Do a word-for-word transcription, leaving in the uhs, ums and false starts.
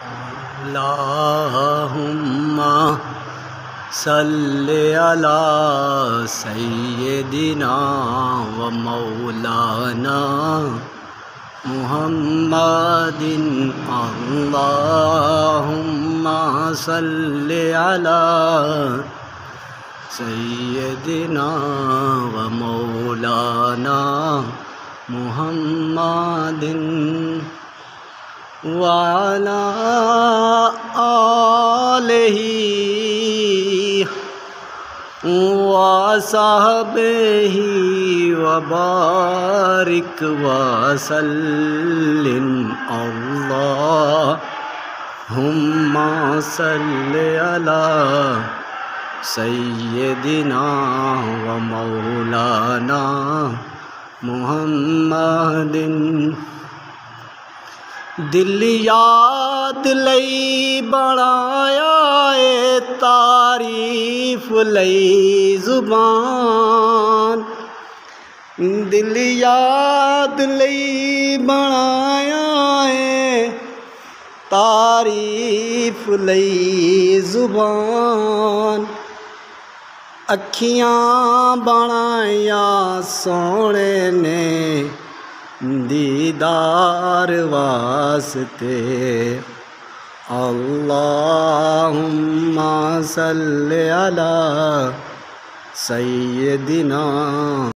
اللہم صل علی سیدنا و مولانا محمد اللہم صل علی سیدنا و مولانا محمد وعلی آلہ وصحبہ وبارک وسلم اللہم صل علی سیدنا و مولانا محمد دل یاد لئی بڑھایا اے تعریف لئی زبان دل یاد لئی بڑھایا اے تعریف لئی زبان اکھیاں بنایا سونے نے دیدار واسطے اللہم صل علی سیدنا